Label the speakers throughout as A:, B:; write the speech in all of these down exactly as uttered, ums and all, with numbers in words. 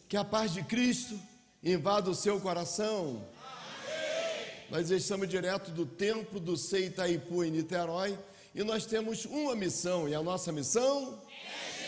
A: Que a paz de Cristo invada o seu coração. Amém. Nós estamos direto do templo do C I Itaipu em Niterói e nós temos uma missão, e a nossa missão é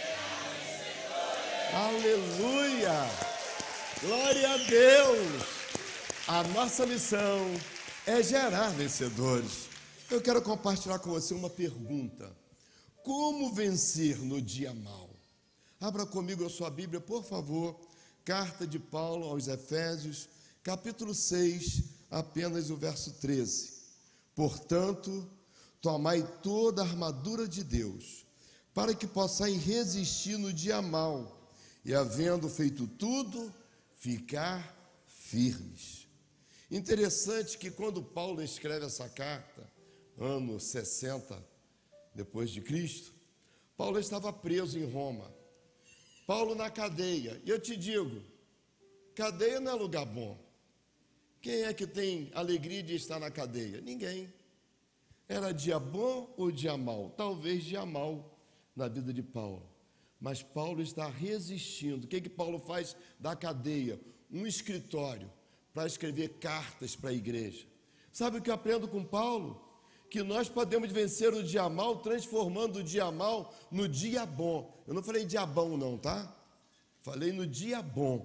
A: gerar vencedores. Aleluia! Glória a Deus! A nossa missão é gerar vencedores. Eu quero compartilhar com você uma pergunta: como vencer no dia mau? Abra comigo a sua Bíblia, por favor. Carta de Paulo aos Efésios, capítulo seis, apenas o verso treze. Portanto, tomai toda a armadura de Deus, para que possais resistir no dia mau, e havendo feito tudo, ficar firmes. Interessante que quando Paulo escreve essa carta, ano sessenta depois de Cristo, Paulo estava preso em Roma. Paulo na cadeia. E eu te digo, cadeia não é lugar bom. Quem é que tem alegria de estar na cadeia? Ninguém. Era dia bom ou dia mau? Talvez dia mau na vida de Paulo. Mas Paulo está resistindo. O que que Paulo faz da cadeia? Um escritório para escrever cartas para a igreja. Sabe o que eu aprendo com Paulo? Que nós podemos vencer o dia mau transformando o dia mau no dia bom. Eu não falei dia bom não, tá? Falei no dia bom.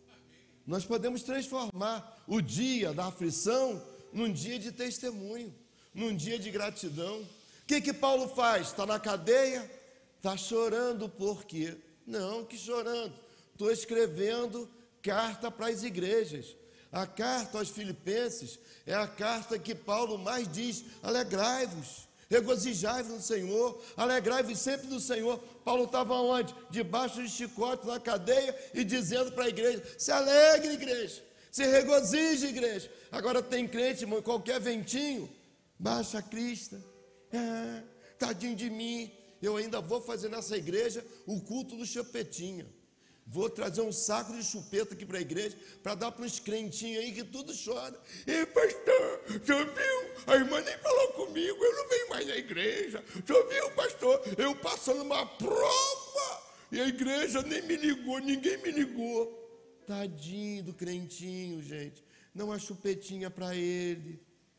A: Nós podemos transformar o dia da aflição num dia de testemunho, num dia de gratidão. O que que Paulo faz? Está na cadeia? Está chorando por quê? Não, que chorando. Estou escrevendo carta para as igrejas. A carta aos Filipenses é a carta que Paulo mais diz: alegrai-vos, regozijai-vos no Senhor, alegrai-vos sempre no Senhor. Paulo estava onde? Debaixo de chicote, na cadeia, e dizendo para a igreja: se alegre, igreja, se regozije, igreja. Agora tem crente, irmão, qualquer ventinho, baixa a crista, ah, tadinho de mim, eu ainda vou fazer nessa igreja o culto do chupetinha. Vou trazer um saco de chupeta aqui para a igreja, para dar para uns crentinhos aí que tudo chora. E pastor, o senhor viu? A irmã nem falou comigo, eu não venho mais na igreja. O senhor viu, pastor? Eu passando uma prova e a igreja nem me ligou, ninguém me ligou. Tadinho do crentinho, gente. Não há chupetinha para ele.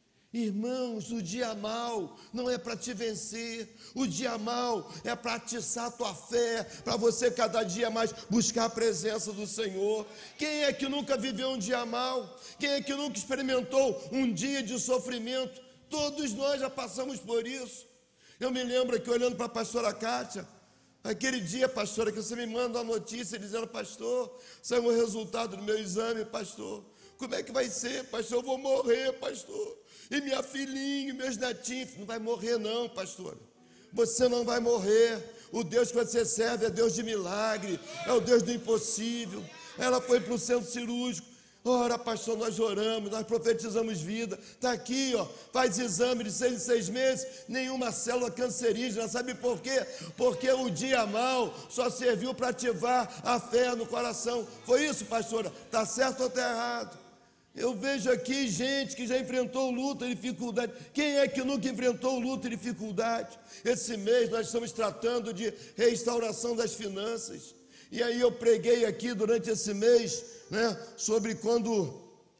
A: Irmãos, o dia mau não é para te vencer, o dia mau é para atiçar a tua fé, para você cada dia mais buscar a presença do Senhor. Quem é que nunca viveu um dia mau? Quem é que nunca experimentou um dia de sofrimento? Todos nós já passamos por isso. Eu me lembro aqui olhando para a pastora Kátia, aquele dia, pastora, que você me manda uma notícia dizendo: pastor, saiu o resultado do meu exame, pastor. Como é que vai ser, pastor? Eu vou morrer, pastor. E minha filhinha, meus netinhos, não vai morrer não, pastor. Você não vai morrer. O Deus que você serve é Deus de milagre, é o Deus do impossível. Ela foi para o centro cirúrgico. Ora, pastor, nós oramos, nós profetizamos vida. Está aqui, ó, faz exame de seis em seis meses, nenhuma célula cancerígena. Sabe por quê? Porque o dia mau só serviu para ativar a fé no coração. Foi isso, pastora? Está certo ou está errado? Eu vejo aqui gente que já enfrentou luta e dificuldade. Quem é que nunca enfrentou luta e dificuldade? Esse mês nós estamos tratando de restauração das finanças. E aí eu preguei aqui durante esse mês, né, sobre quando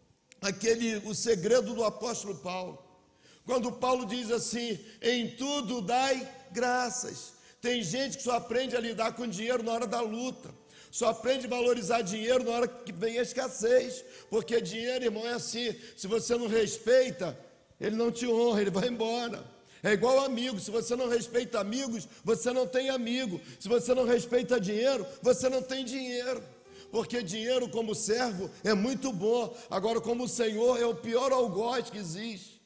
A: aquele, o segredo do apóstolo Paulo. Quando Paulo diz assim: em tudo dai graças. Tem gente que só aprende a lidar com dinheiro na hora da luta. Só aprende a valorizar dinheiro na hora que vem a escassez. Porque dinheiro, irmão, é assim: se você não respeita, ele não te honra, ele vai embora. É igual amigo: se você não respeita amigos, você não tem amigo. Se você não respeita dinheiro, você não tem dinheiro. Porque dinheiro como servo é muito bom, agora como Senhor é o pior algoz que existe.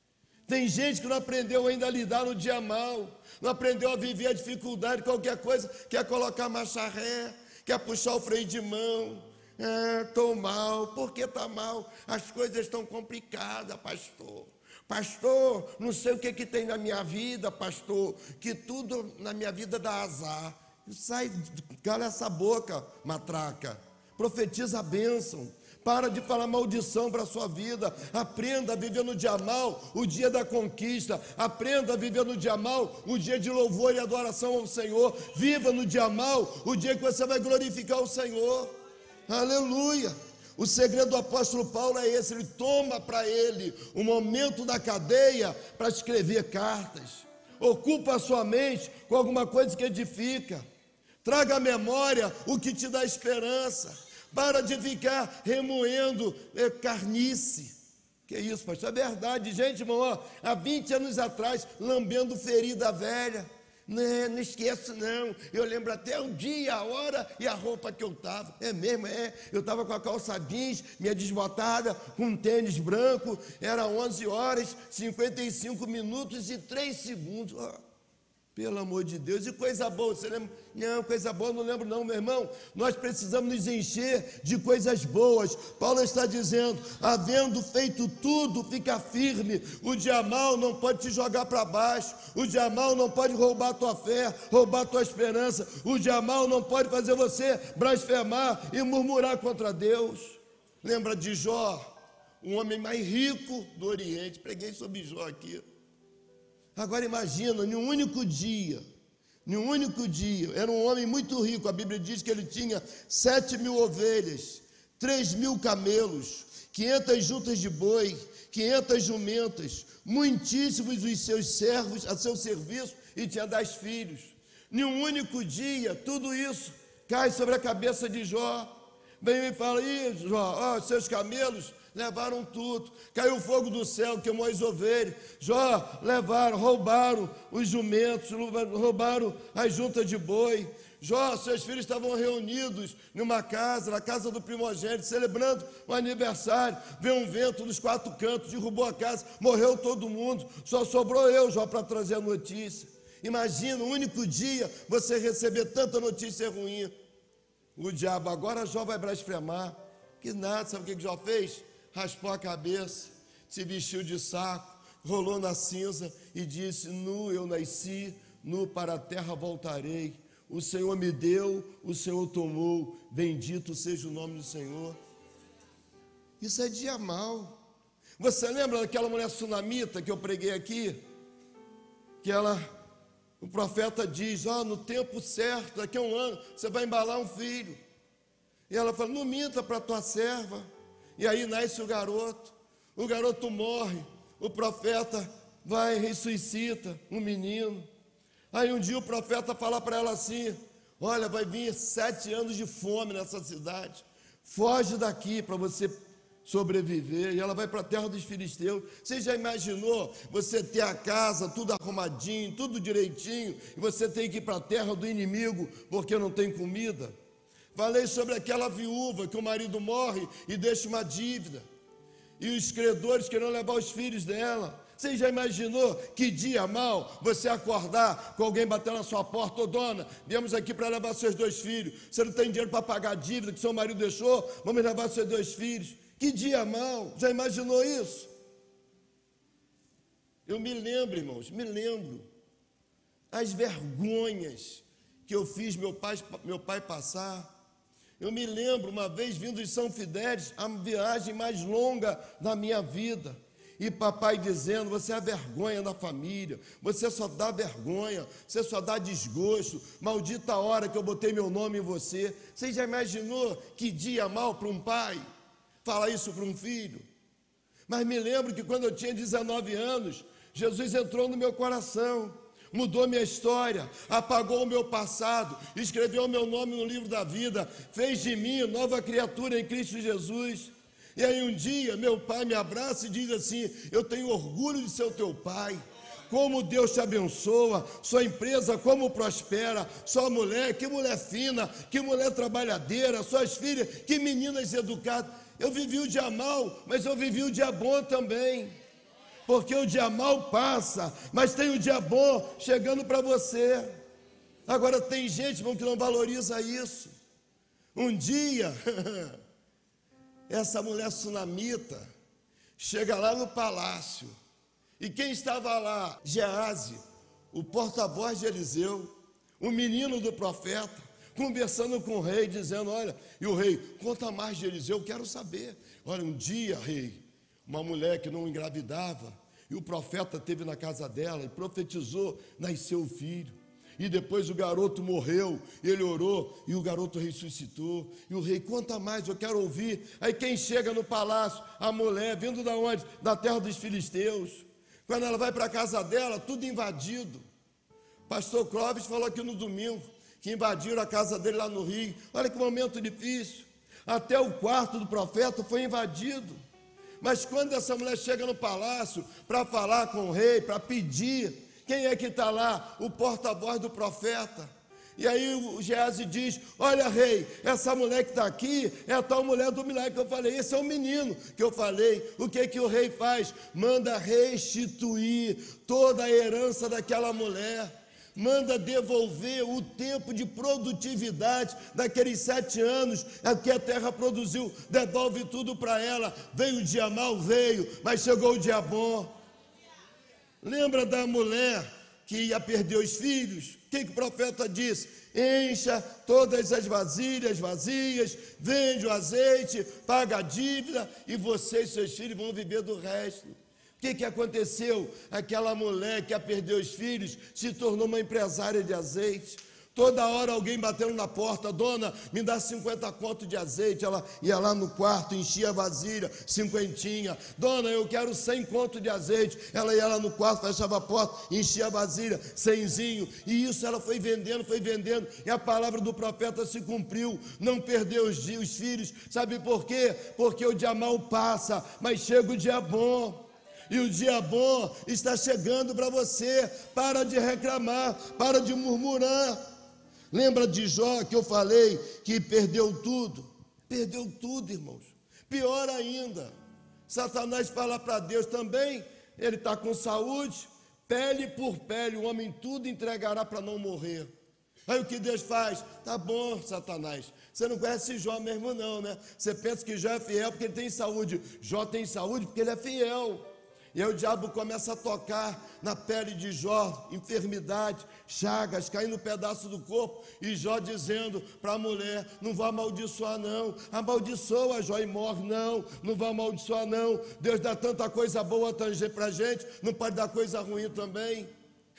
A: Tem gente que não aprendeu ainda a lidar no dia mau, não aprendeu a viver a dificuldade, qualquer coisa, quer colocar marcha ré, quer puxar o freio de mão. Estou ah, mal. Por que está mal? As coisas estão complicadas, pastor. Pastor, não sei o que, que tem na minha vida, pastor, que tudo na minha vida dá azar. Sai, cala essa boca, matraca. Profetiza a bênção. Para de falar maldição para a sua vida. Aprenda a viver no dia mau, o dia da conquista. Aprenda a viver no dia mau, o dia de louvor e adoração ao Senhor. Viva no dia mau, o dia que você vai glorificar o Senhor. Aleluia! O segredo do apóstolo Paulo é esse, ele toma para ele o momento da cadeia para escrever cartas. Ocupa a sua mente com alguma coisa que edifica. Traga à memória o que te dá esperança. Para de ficar remoendo é, carnice. Que isso, pastor? É verdade, gente, irmão, ó, há vinte anos atrás, lambendo ferida velha. Não, não esqueço não, eu lembro até o dia, a hora e a roupa que eu estava. É mesmo, é, eu estava com a calça jeans, minha desbotada, com um tênis branco, era onze horas, cinquenta e cinco minutos e três segundos. Oh, pelo amor de Deus, e coisa boa, você lembra? Não, coisa boa, não lembro não, meu irmão. Nós precisamos nos encher de coisas boas. Paulo está dizendo, havendo feito tudo, fica firme. O dia mal não pode te jogar para baixo. O dia mal não pode roubar a tua fé, roubar a tua esperança. O dia mal não pode fazer você blasfemar e murmurar contra Deus. Lembra de Jó, o homem mais rico do Oriente? Preguei sobre Jó aqui. Agora imagina, em um único dia, em um único dia, era um homem muito rico, a Bíblia diz que ele tinha sete mil ovelhas, três mil camelos, quinhentas juntas de boi, quinhentas jumentas, muitíssimos os seus servos a seu serviço e tinha dez filhos. Em um único dia, tudo isso cai sobre a cabeça de Jó. Vem e fala, ih, Jó, ó, seus camelos levaram tudo, caiu fogo do céu, queimou as ovelhas. Jó, levaram, roubaram os jumentos, roubaram as juntas de boi. Jó, seus filhos estavam reunidos numa casa, na casa do primogênito, celebrando um aniversário. Veio um vento nos quatro cantos, derrubou a casa, morreu todo mundo, só sobrou eu, Jó, para trazer a notícia. Imagina, um único dia, você receber tanta notícia ruim. O diabo, agora Jó vai blasfemar. Que nada, sabe o que Jó fez? Raspou a cabeça, se vestiu de saco, rolou na cinza e disse, nu eu nasci, nu para a terra voltarei. O Senhor me deu, o Senhor tomou, bendito seja o nome do Senhor. Isso é dia mau. Você lembra daquela mulher sunamita que eu preguei aqui? Que ela, o profeta diz, ó, oh, no tempo certo, daqui a um ano, você vai embalar um filho. E ela fala, não minta para a tua serva. E aí nasce o garoto, o garoto morre, o profeta vai e ressuscita um menino. Aí um dia o profeta fala para ela assim, olha, vai vir sete anos de fome nessa cidade, foge daqui para você sobreviver. E ela vai para a terra dos filisteus. Você já imaginou você ter a casa tudo arrumadinho, tudo direitinho, e você tem que ir para a terra do inimigo porque não tem comida? Falei sobre aquela viúva que o marido morre e deixa uma dívida. E os credores querendo levar os filhos dela. Você já imaginou que dia mal você acordar com alguém batendo na sua porta? Ô dona, viemos aqui para levar seus dois filhos. Você não tem dinheiro para pagar a dívida que seu marido deixou? Vamos levar seus dois filhos. Que dia mal, já imaginou isso? Eu me lembro, irmãos, me lembro. As vergonhas que eu fiz meu pai, meu pai passar. Eu me lembro uma vez vindo de São Fidélis, a viagem mais longa da minha vida, e papai dizendo, você é a vergonha da família, você só dá vergonha, você só dá desgosto, maldita a hora que eu botei meu nome em você. Você já imaginou que dia mal para um pai falar isso para um filho? Mas me lembro que quando eu tinha dezenove anos, Jesus entrou no meu coração, mudou minha história, apagou o meu passado, escreveu o meu nome no livro da vida, fez de mim nova criatura em Cristo Jesus. E aí um dia meu pai me abraça e diz assim, eu tenho orgulho de ser o teu pai, como Deus te abençoa, sua empresa como prospera, sua mulher, que mulher fina, que mulher trabalhadeira, suas filhas, que meninas educadas. Eu vivi o dia mal, mas eu vivi o dia bom também. Porque o dia mal passa, mas tem o dia bom chegando para você. Agora tem gente, irmão, que não valoriza isso. Um dia, essa mulher sunamita chega lá no palácio. E quem estava lá? Gease, o porta-voz de Eliseu, o menino do profeta, conversando com o rei, dizendo, olha, e o rei, conta mais de Eliseu, eu quero saber. Olha, um dia, rei, uma mulher que não engravidava, e o profeta esteve na casa dela e profetizou, nasceu o filho. E depois o garoto morreu, ele orou e o garoto ressuscitou. E o rei, conta mais, eu quero ouvir. Aí quem chega no palácio? A mulher, vindo da onde? Da terra dos filisteus. Quando ela vai para a casa dela, tudo invadido. Pastor Clóvis falou aqui no domingo, que invadiram a casa dele lá no Rio. Olha que momento difícil. Até o quarto do profeta foi invadido. Mas quando essa mulher chega no palácio para falar com o rei, para pedir, quem é que está lá? O porta-voz do profeta. E aí o Geazi diz, olha rei, essa mulher que está aqui é a tal mulher do milagre que eu falei, esse é o menino que eu falei. O que que o rei faz? Manda restituir toda a herança daquela mulher. Manda devolver o tempo de produtividade daqueles sete anos que a terra produziu, devolve tudo para ela. Veio o dia mau, veio, mas chegou o dia bom. Lembra da mulher que ia perder os filhos? O que, que o profeta disse? Encha todas as vasilhas vazias, vende o azeite, paga a dívida e você e seus filhos vão viver do resto. O que, que aconteceu? Aquela mulher que ia perder os filhos se tornou uma empresária de azeite. Toda hora alguém batendo na porta, dona, me dá cinquenta conto de azeite. Ela ia lá no quarto, enchia a vasilha, cinquentinha. Dona, eu quero cem conto de azeite. Ela ia lá no quarto, fechava a porta, enchia a vasilha, cenzinho. E isso ela foi vendendo, foi vendendo. E a palavra do profeta se cumpriu. Não perdeu os, os filhos. Sabe por quê? Porque o dia mau passa, mas chega o dia bom. E o dia bom está chegando para você. Para de reclamar, para de murmurar. Lembra de Jó que eu falei que perdeu tudo? Perdeu tudo, irmãos. Pior ainda, Satanás fala para Deus também, ele está com saúde, pele por pele, o homem tudo entregará para não morrer. Aí o que Deus faz? Tá bom, Satanás, você não conhece Jó mesmo não, né? Você pensa que Jó é fiel porque ele tem saúde. Jó tem saúde porque ele é fiel. E aí o diabo começa a tocar na pele de Jó, enfermidade, chagas, caindo pedaço do corpo, e Jó dizendo para a mulher, não vá amaldiçoar não, amaldiçoa Jó e morre, não, não vá amaldiçoar não, Deus dá tanta coisa boa para a gente, não pode dar coisa ruim também,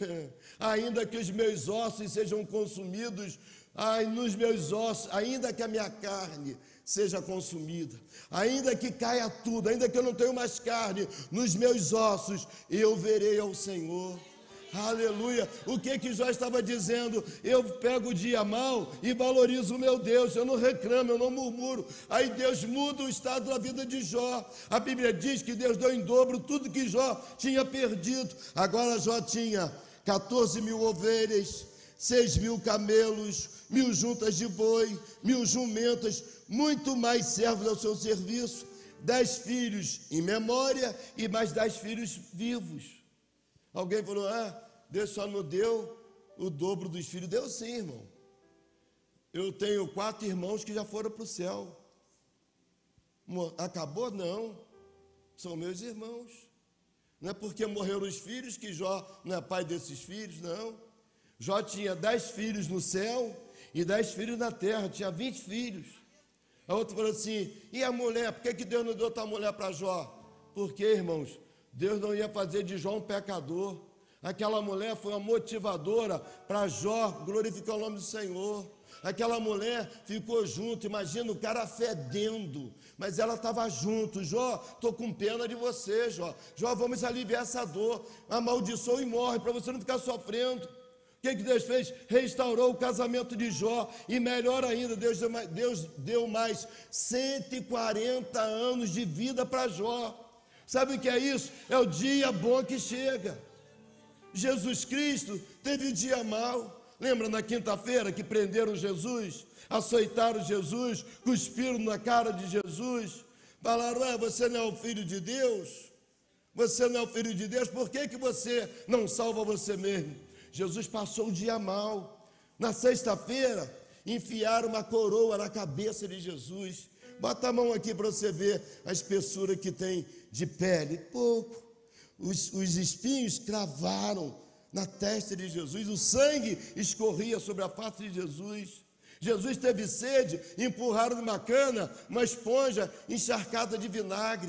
A: ainda que os meus ossos sejam consumidos, ai, nos meus ossos, ainda que a minha carne seja consumida, ainda que caia tudo, ainda que eu não tenha mais carne nos meus ossos, eu verei ao Senhor. Aleluia. O que que Jó estava dizendo? Eu pego o dia mau e valorizo o meu Deus, eu não reclamo, eu não murmuro. Aí Deus muda o estado da vida de Jó. A Bíblia diz que Deus deu em dobro tudo que Jó tinha perdido. Agora Jó tinha quatorze mil ovelhas, seis mil camelos, mil juntas de boi, mil jumentas, muito mais servos ao seu serviço, dez filhos em memória e mais dez filhos vivos. Alguém falou, ah, Deus só não deu o dobro dos filhos. Deu sim, irmão. Eu tenho quatro irmãos que já foram para o céu. Acabou? Não. São meus irmãos. Não é porque morreram os filhos que Jó não é pai desses filhos, não. Jó tinha dez filhos no céu e dez filhos na terra, tinha vinte filhos. A outra falou assim, e a mulher, por que, que Deus não deu outra mulher para Jó? Porque, irmãos, Deus não ia fazer de Jó um pecador. Aquela mulher foi uma motivadora para Jó glorificar o nome do Senhor. Aquela mulher ficou junto, imagina o cara fedendo, mas ela estava junto. Jó, estou com pena de você, Jó. Jó, vamos aliviar essa dor. Amaldiçoa e morre, para você não ficar sofrendo. O que, que Deus fez? Restaurou o casamento de Jó. E melhor ainda, Deus deu mais, Deus deu mais cento e quarenta anos de vida para Jó. Sabe o que é isso? É o dia bom que chega. Jesus Cristo teve um dia mau. Lembra na quinta-feira que prenderam Jesus, açoitaram Jesus, cuspiram na cara de Jesus, falaram, ué, você não é o filho de Deus? Você não é o filho de Deus? Por que, que você não salva você mesmo? Jesus passou o dia mal. Na sexta-feira, enfiaram uma coroa na cabeça de Jesus. Bota a mão aqui para você ver a espessura que tem de pele. Pouco. Os, os espinhos cravaram na testa de Jesus, o sangue escorria sobre a face de Jesus. Jesus teve sede, empurraram numa cana uma esponja encharcada de vinagre.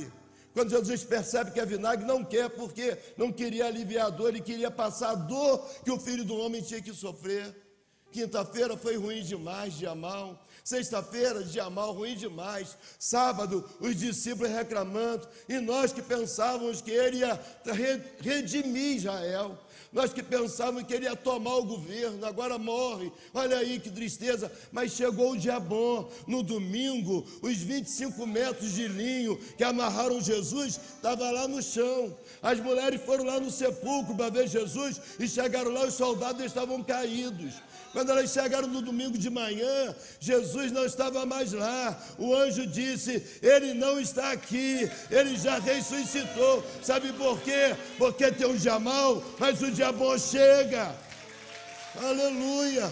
A: Quando Jesus percebe que é vinagre, não quer, porque não queria aliviar a dor, ele queria passar a dor que o Filho do Homem tinha que sofrer. Quinta-feira foi ruim demais, dia mal. Sexta-feira, dia mal, ruim demais. Sábado, os discípulos reclamando. E nós que pensávamos que ele ia redimir Israel. Nós que pensávamos que ele ia tomar o governo, agora morre. Olha aí que tristeza. Mas chegou o dia bom. No domingo, os vinte e cinco metros de linho que amarraram Jesus estavam lá no chão. As mulheres foram lá no sepulcro para ver Jesus e chegaram lá, os soldados estavam caídos. Quando elas chegaram no domingo de manhã, Jesus não estava mais lá. O anjo disse: ele não está aqui, ele já ressuscitou. Sabe por quê? Porque tem um dia mau, mas o dia bom chega. Aleluia.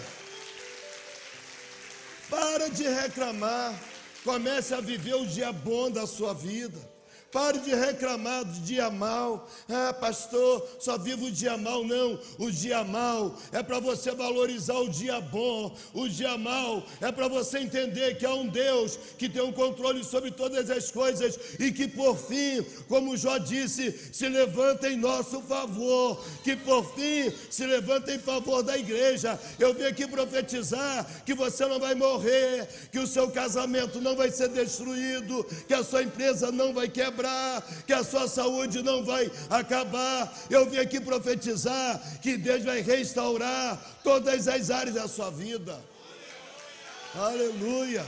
A: Para de reclamar, comece a viver o dia bom da sua vida. Pare de reclamar do dia mal. Ah, pastor, só vivo o dia mal. Não, o dia mal é para você valorizar o dia bom. O dia mal é para você entender que há um Deus que tem um controle sobre todas as coisas e que por fim, como Jó disse, se levanta em nosso favor, que por fim se levanta em favor da igreja. Eu vim aqui profetizar que você não vai morrer, que o seu casamento não vai ser destruído, que a sua empresa não vai quebrar, que a sua saúde não vai acabar. Eu vim aqui profetizar que Deus vai restaurar todas as áreas da sua vida. Aleluia.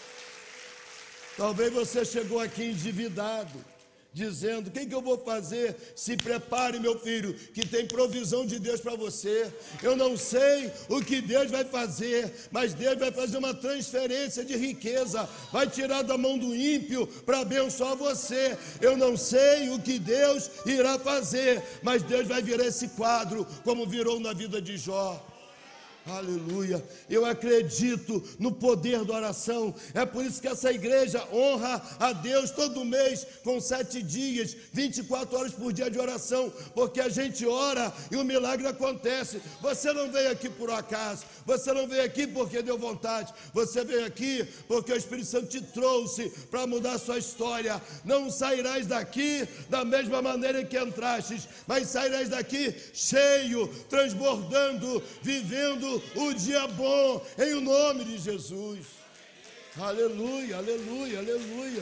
A: Talvez você chegou aqui endividado, dizendo: o que, que eu vou fazer? Se prepare, meu filho, que tem provisão de Deus para você. Eu não sei o que Deus vai fazer, mas Deus vai fazer uma transferência de riqueza, vai tirar da mão do ímpio para abençoar você. Eu não sei o que Deus irá fazer, mas Deus vai virar esse quadro como virou na vida de Jó. Aleluia, eu acredito no poder da oração. É por isso que essa igreja honra a Deus todo mês com sete dias, vinte e quatro horas por dia de oração, porque a gente ora e o milagre acontece. Você não veio aqui por acaso, você não veio aqui porque deu vontade, você veio aqui porque o Espírito Santo te trouxe para mudar a sua história. Não sairás daqui da mesma maneira que entrastes, mas sairás daqui cheio, transbordando, vivendo o dia bom, em o nome de Jesus. Aleluia, aleluia, aleluia.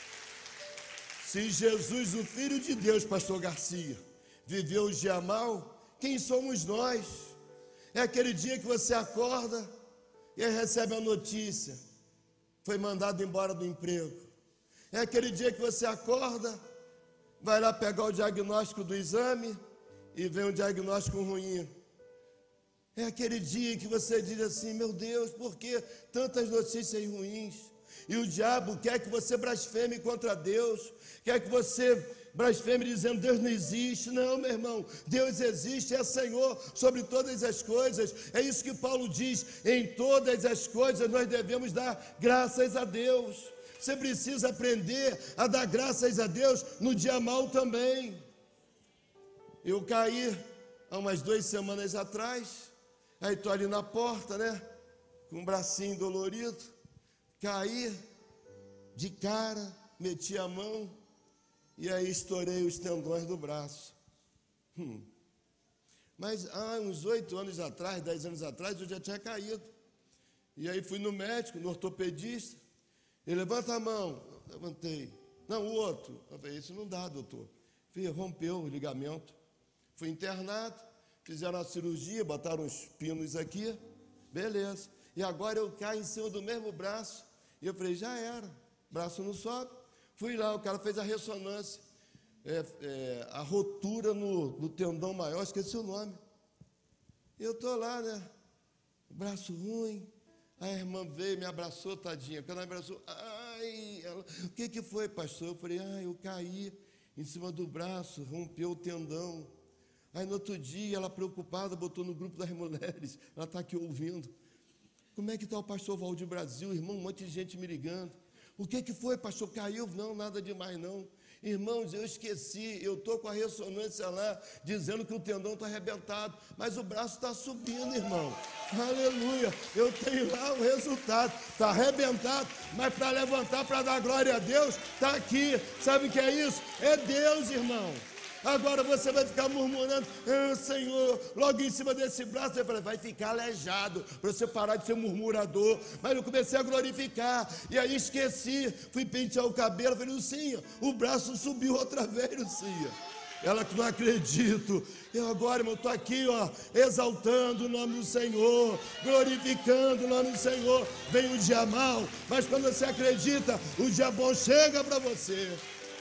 A: Se Jesus, o Filho de Deus, pastor Garcia, viveu o dia mal, quem somos nós? É aquele dia que você acorda e aí recebe a notícia: foi mandado embora do emprego. É aquele dia que você acorda, vai lá pegar o diagnóstico do exame e vem um diagnóstico ruim. É aquele dia que você diz assim: meu Deus, por que tantas notícias ruins? E o diabo quer que você blasfeme contra Deus, quer que você blasfeme dizendo: Deus não existe. Não, meu irmão, Deus existe, é Senhor sobre todas as coisas. É isso que Paulo diz: em todas as coisas nós devemos dar graças a Deus. Você precisa aprender a dar graças a Deus no dia mau também. Eu caí há umas duas semanas atrás. Aí estou ali na porta, né, com um bracinho dolorido, caí de cara, meti a mão e aí estourei os tendões do braço. Hum. Mas há uns oito anos atrás, dez anos atrás, eu já tinha caído. E aí fui no médico, no ortopedista, ele: levanta a mão. Eu levantei. Não, o outro. Eu falei: isso não dá, doutor. Falei: rompeu o ligamento. Fui internado. Fizeram a cirurgia, botaram uns pinos aqui, beleza. E agora eu caio em cima do mesmo braço. E eu falei: já era, braço não sobe. Fui lá, o cara fez a ressonância, é, é, a rotura no, no tendão maior, esqueci o nome. E eu estou lá, né, braço ruim. A irmã veio, me abraçou, tadinha. Quando ela me abraçou: ai, ela, o que, que foi, pastor? Eu falei: ai, eu caí em cima do braço, rompeu o tendão. Aí no outro dia, ela preocupada, botou no grupo das mulheres, ela está aqui ouvindo: como é que está o pastor Valdir Brasil, irmão? Um monte de gente me ligando. O que que foi, pastor? Caiu? Não, nada demais não. Irmãos, eu esqueci, eu estou com a ressonância lá, dizendo que o tendão está arrebentado, mas o braço está subindo, irmão. Aleluia, eu tenho lá o resultado, está arrebentado, mas para levantar, para dar glória a Deus, está aqui. Sabe o que é isso? É Deus, irmão. Agora você vai ficar murmurando, ah, Senhor, logo em cima desse braço. Eu falei, vai ficar aleijado, para você parar de ser murmurador. Mas eu comecei a glorificar, e aí esqueci, fui pentear o cabelo, falei, Lucinha, o braço subiu outra vez, Lucinha. Ela que não acredito. Eu agora, irmão, estou aqui, ó, exaltando o nome do Senhor, glorificando o nome do Senhor. Vem o dia mal, mas quando você acredita, o dia bom chega para você.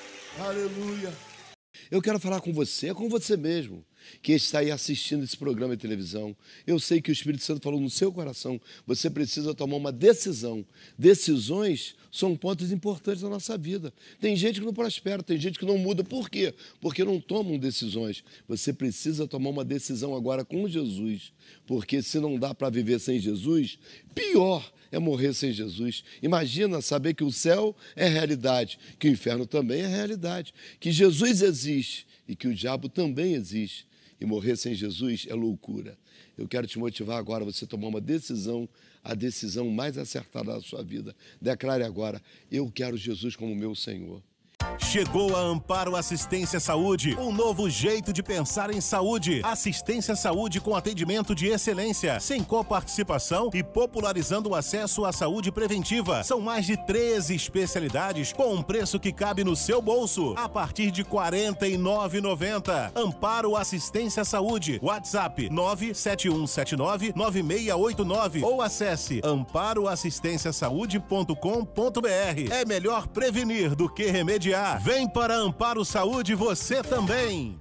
A: Aleluia. Eu quero falar com você, é com você mesmo, que está aí assistindo esse programa de televisão. Eu sei que o Espírito Santo falou no seu coração. Você precisa tomar uma decisão. Decisões são pontos importantes na nossa vida. Tem gente que não prospera, tem gente que não muda. Por quê? Porque não tomam decisões. Você precisa tomar uma decisão agora com Jesus. Porque se não dá para viver sem Jesus, pior é morrer sem Jesus. Imagina saber que o céu é realidade, que o inferno também é realidade, que Jesus existe e que o diabo também existe. E morrer sem Jesus é loucura. Eu quero te motivar agora a você tomar uma decisão, a decisão mais acertada da sua vida. Declare agora, eu quero Jesus como meu Senhor.
B: Chegou a Amparo Assistência Saúde, um novo jeito de pensar em saúde. Assistência Saúde com atendimento de excelência, sem coparticipação e popularizando o acesso à saúde preventiva. São mais de treze especialidades com um preço que cabe no seu bolso, a partir de quarenta e nove reais e noventa centavos. Amparo Assistência Saúde, WhatsApp nove sete um sete nove nove seis oito nove ou acesse amparo assistência saúde ponto com ponto br. É melhor prevenir do que remediar. Vem para Amparo Saúde você também.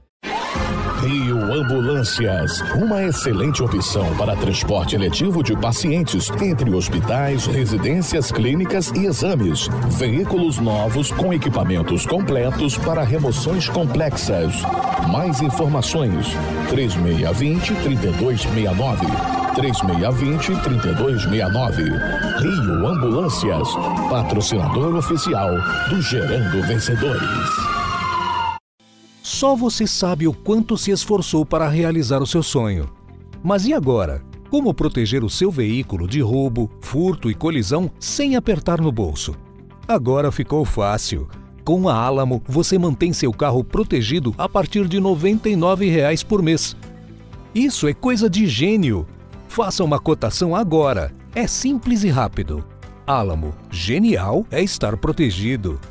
C: Rio Ambulâncias, uma excelente opção para transporte eletivo de pacientes entre hospitais, residências, clínicas e exames. Veículos novos com equipamentos completos para remoções complexas. Mais informações: três seis dois zero, três dois seis nove. três seis dois zero, três dois seis nove. Rio Ambulâncias, patrocinador oficial do Gerando Vencedores.
D: Só você sabe o quanto se esforçou para realizar o seu sonho. Mas e agora? Como proteger o seu veículo de roubo, furto e colisão sem apertar no bolso? Agora ficou fácil. Com a Alamo, você mantém seu carro protegido a partir de noventa e nove reais por mês. Isso é coisa de gênio! Faça uma cotação agora. É simples e rápido. Alamo, genial é estar protegido.